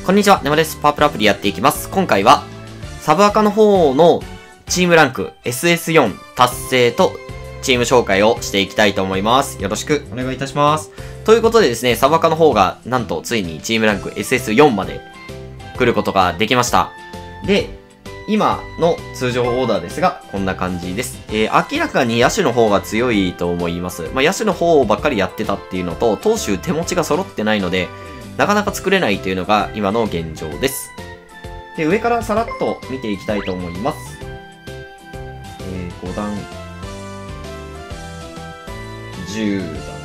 こんにちは、ねまです。パープルアプリやっていきます。今回は、サブアカの方のチームランク SS4 達成とチーム紹介をしていきたいと思います。よろしくお願いいたします。ということでですね、サブアカの方がなんとついにチームランク SS4 まで来ることができました。で、今の通常オーダーですが、こんな感じです。明らかに野手の方が強いと思います。野手の方ばっかりやってたっていうのと、投手手持ちが揃ってないので、なかなか作れないというのが今の現状です。で、上からさらっと見ていきたいと思います。5段、10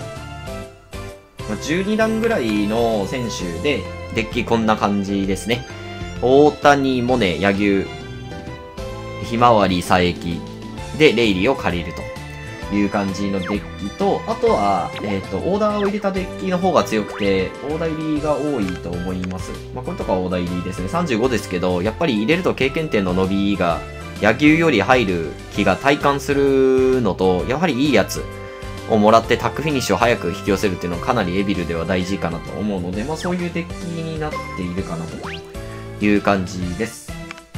段、12段ぐらいの選手で、デッキこんな感じですね。大谷、モネ、柳生、ひまわり、佐伯で、レイリーを借りるという感じのデッキと、あとは、オーダーを入れたデッキの方が強くて、オーダー入りが多いと思います。これとかオーダー入りですね。35ですけど、やっぱり入れると経験点の伸びが、柳生より入る気が体感するのと、やはりいいやつをもらってタックフィニッシュを早く引き寄せるっていうのはかなりエビルでは大事かなと思うので、そういうデッキになっているかなという感じです。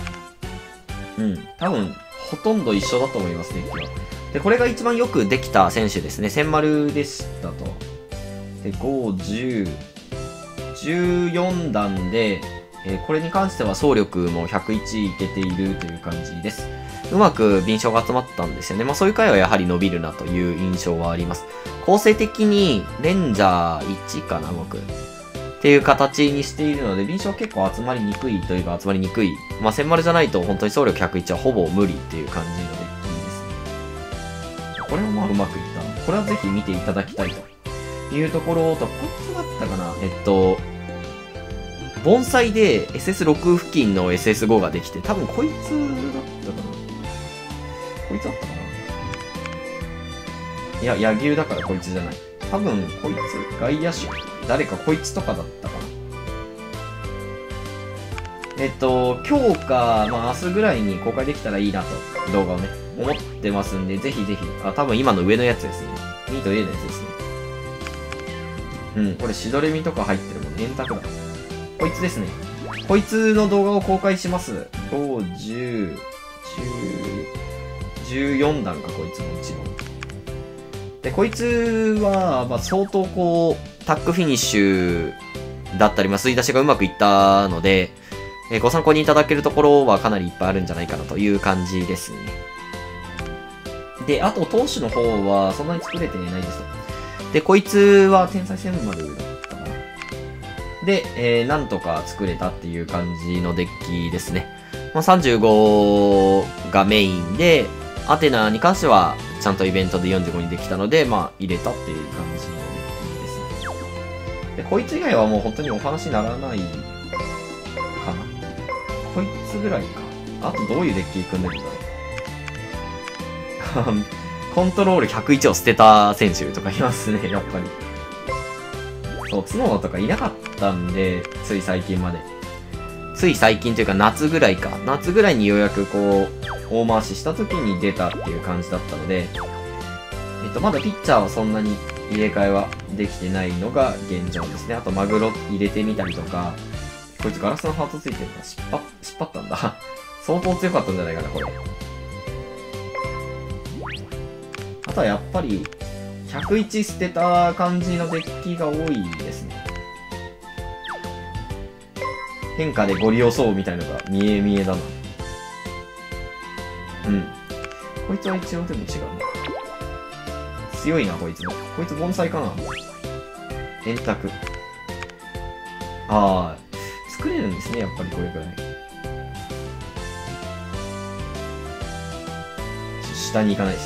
多分、ほとんど一緒だと思います、デッキは。で、これが一番よくできた選手ですね。千丸でしたと。で、5、10、14段で、これに関しては走力も101いけているという感じです。うまく敏捷が集まったんですよね。そういう回はやはり伸びるなという印象はあります。構成的に、レンジャー1かな、僕。っていう形にしているので、敏捷は結構集まりにくいというか集まりにくい。千丸じゃないと本当に走力101はほぼ無理っていう感じのデッキですね。これはうまくいったな。これはぜひ見ていただきたいというところと、こいつだったかな盆栽で SS6 付近の SS5 ができて、多分こいつだったかな。こいつだったかないや、柳生だからこいつじゃない。多分こいつ、外野手。誰かこいつとかだったかな。今日か、明日ぐらいに公開できたらいいなと、動画をね、思ってますんで、ぜひぜひ、多分今の上のやつですね。2と A のやつですね。これシドレミとか入ってるもんね。円卓だ。こいつですね。こいつの動画を公開します。5、10、14段か、こいつも一番。で、こいつは、相当タックフィニッシュだったり、吸い出しがうまくいったので、ご参考にいただけるところはかなりいっぱいあるんじゃないかなという感じですね。で、あと、投手の方はそんなに作れてないですと。で、こいつは天才千丸だったかな。で、なんとか作れたっていう感じのデッキですね。35がメインで、アテナに関しては、ちゃんとイベントで45にできたので、入れたっていう感じのデッキですね。で、こいつ以外はもう本当にお話にならないかな。こいつぐらいか。あとどういうデッキ組んでるんだろう。コントロール101を捨てた選手とかいますね、やっぱり。そう、角とかいなかったんで、つい最近まで。つい最近というか夏ぐらいか。夏ぐらいにようやく大回しした時に出たっていう感じだったので、まだピッチャーはそんなに入れ替えはできてないのが現状ですね。あとマグロ入れてみたりとか、こいつガラスのハートついてるから引っ張ったんだ。相当強かったんじゃないかな、これ。あとはやっぱり、101捨てた感じのデッキが多いですね。変化でご利用そうみたいなのが見え見えだな。こいつは一応でも違うな。強いな、こいつも。こいつ盆栽かな。円卓。作れるんですね、やっぱりこれくらい。下に行かない。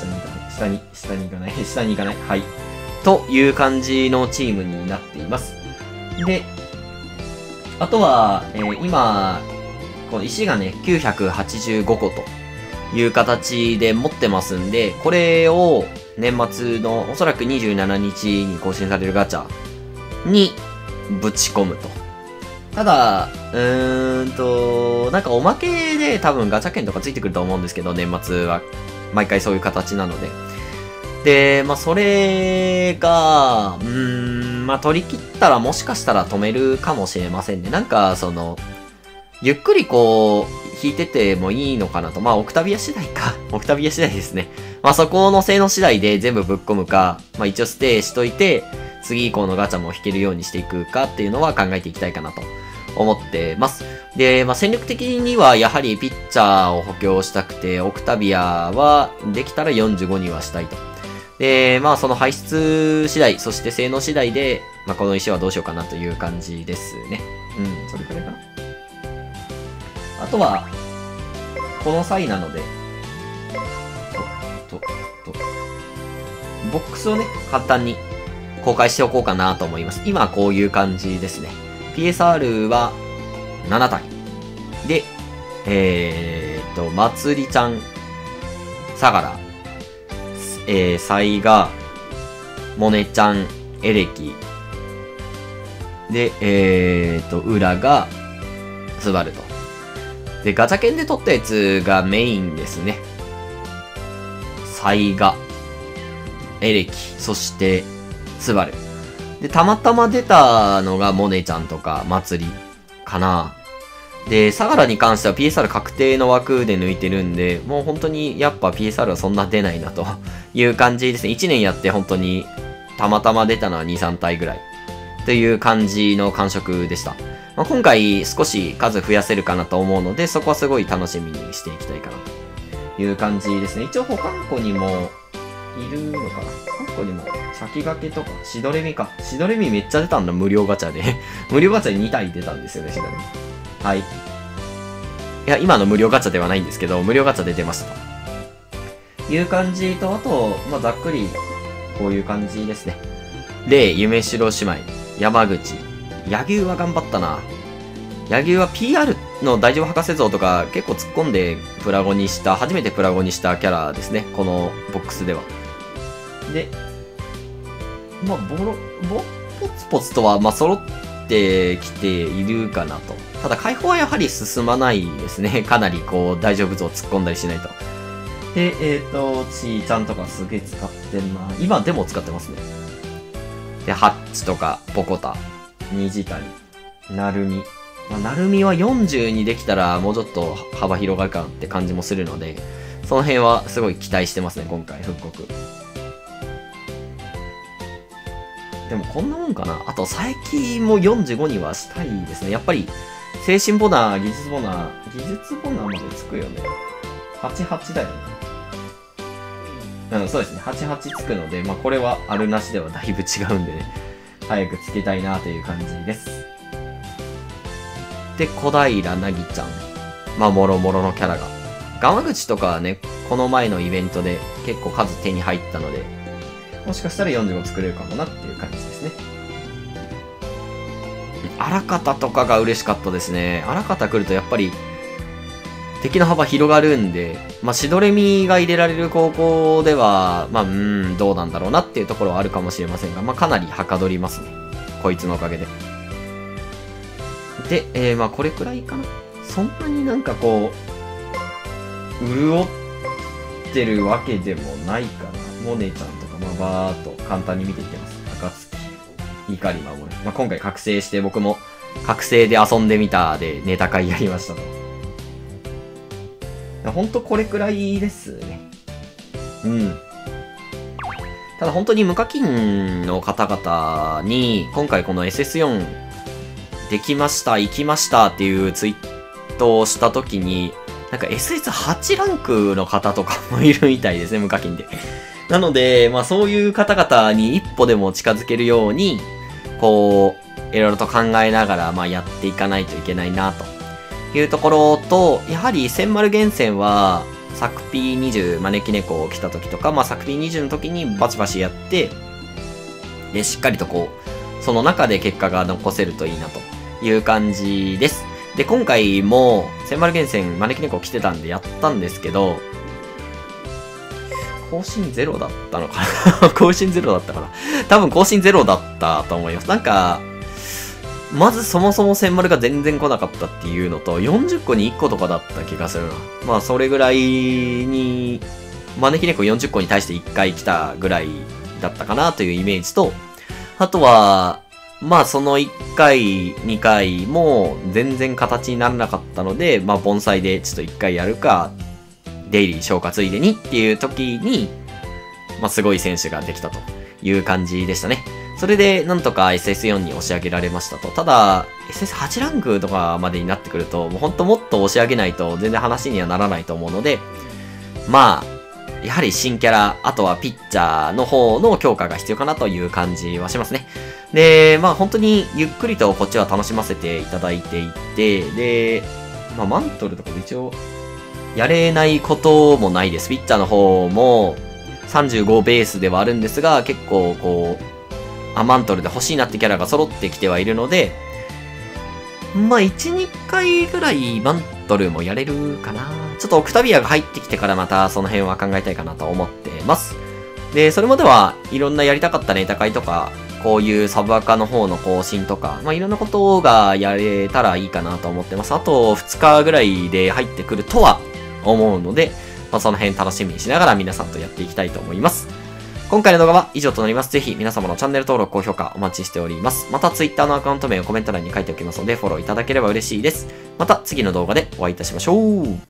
はい。という感じのチームになっています。で、あとは、今、この石がね、985個という形で持ってますんで、これを年末のおそらく27日に更新されるガチャにぶち込むと。ただ、なんかおまけで多分ガチャ券とかついてくると思うんですけど、年末は毎回そういう形なので。で、それが、 まあ、取り切ったらもしかしたら止めるかもしれませんね。なんか、ゆっくりこう、弾いててもいいのかなと。まあ、オクタビア次第か。オクタビア次第ですね。まあ、そこの性能次第で全部ぶっ込むか、まあ、一応ステイしといて、次以降のガチャも弾けるようにしていくかっていうのは考えていきたいかなと思ってます。で、まあ、戦力的にはやはりピッチャーを補強したくて、オクタビアはできたら45にはしたいと。で、まあ、その排出次第、そして性能次第で、まあ、この石はどうしようかなという感じですね。うん、それくらいかな。あとは、この際なので、ボックスをね、簡単に公開しておこうかなと思います。今はこういう感じですね。PSR は7体。で、まつりちゃん、さがら、サイガ、モネちゃん、エレキ。で、ウラが、スバルと。で、ガチャ券で取ったやつがメインですね。サイガ、エレキ、そして、スバル。で、たまたま出たのがモネちゃんとか、祭りかな。で、サガラに関しては PSR 確定の枠で抜いてるんで、もう本当にやっぱ PSR はそんな出ないなという感じですね。1年やって本当にたまたま出たのは2、3体ぐらいという感じの感触でした。まあ、今回少し数増やせるかなと思うので、そこはすごい楽しみにしていきたいかなという感じですね。一応他の子にもいるのかな。他の子にも先駆けとか、シドレミか。シドレミめっちゃ出たんだ、無料ガチャで。無料ガチャで2体出たんですよね、シドレミ。はい。いや、今の無料ガチャではないんですけど、無料ガチャで出ましたと。いう感じと、あと、まあ、ざっくり、こういう感じですね。レイ、夢城姉妹、山口。柳生は頑張ったな。柳生は PR の大丈夫博士像とか結構突っ込んでプラゴにした、初めてプラゴにしたキャラですね。このボックスでは。で、まあ、ポツポツとは、まあ、揃ってきているかなと。ただ、解放はやはり進まないですね。かなりこう、大丈夫像突っ込んだりしないと。で、ちーちゃんとかすげえ使ってんな。今でも使ってますね。で、ハッチとか、ポコタ、虹谷、なるみ。まあ、なるみは40にできたらもうちょっと幅広がるかなって感じもするので、その辺はすごい期待してますね、今回、復刻。でもこんなもんかな。あと、佐伯も45にはしたいですね。やっぱり、精神ボナー、技術ボナーまでつくよね。88だよね。うん、そうですね。88つくので、まあこれはあるなしではだいぶ違うんでね。早くつけたいなという感じです。で、小平なぎちゃん。まあ、もろもろのキャラが。ガマ口とかはね、この前のイベントで結構数手に入ったので、もしかしたら45作れるかもなっていう感じですね。荒方とかが嬉しかったですね。荒方来るとやっぱり、敵の幅広がるんで、まあ、シドレミが入れられる高校では、まあ、どうなんだろうなっていうところはあるかもしれませんが、まあ、かなりはかどりますね。こいつのおかげで。で、まあ、これくらいかな。そんなになんかこう、潤ってるわけでもないかな。モネちゃんとか、まあ、バーっと簡単に見ていきます。暁、怒り守る。まあ、今回覚醒して、僕も覚醒で遊んでみたでネタ会やりましたと。ほんとこれくらいですね。うん。ただ本当に無課金の方々に、今回この SS4 できました、行きましたっていうツイートをしたときに、なんか SS8 ランクの方とかもいるみたいですね、無課金で。なので、まあそういう方々に一歩でも近づけるように、こう、いろいろと考えながら、まあやっていかないといけないなと。いうところと、やはり千丸厳選は、サクピー20招き猫を来た時とか、まあサクピー20の時にバチバチやって、で、しっかりとこう、その中で結果が残せるといいなという感じです。で、今回も、千丸厳選招き猫来てたんでやったんですけど、更新ゼロだったのかな更新ゼロだったかな多分更新ゼロだったと思います。なんか、まずそもそも千丸が全然来なかったっていうのと、40個に1個とかだった気がするな。まあそれぐらいに、招き猫40個に対して1回来たぐらいだったかなというイメージと、あとは、 まあその1回、2回も全然形にならなかったので、まあ盆栽でちょっと1回やるか、デイリー消化ついでにっていう時に、まあすごい選手ができたという感じでしたね。それでなんとか SS4 に押し上げられましたと。ただ、SS8 ランクとかまでになってくると、もうほんともっと押し上げないと全然話にはならないと思うので、まあ、やはり新キャラ、あとはピッチャーの方の強化が必要かなという感じはしますね。で、まあ本当にゆっくりとこっちは楽しませていただいていて、で、まあマントルとかも一応、やれないこともないです。ピッチャーの方も35ベースではあるんですが、結構こう、マントルで欲しいなってキャラが揃ってきてはいるので、まあ1、2回ぐらいマントルもやれるかな。ちょっとオクタビアが入ってきてからまたその辺は考えたいかなと思ってます。で、それまではいろんなやりたかったネタ会とか、こういうサブアカの方の更新とか、まあいろんなことがやれたらいいかなと思ってます。あと2日ぐらいで入ってくるとは思うので、まあその辺楽しみにしながら皆さんとやっていきたいと思います。今回の動画は以上となります。ぜひ皆様のチャンネル登録、高評価お待ちしております。また Twitter のアカウント名をコメント欄に書いておきますのでフォローいただければ嬉しいです。また次の動画でお会いいたしましょう。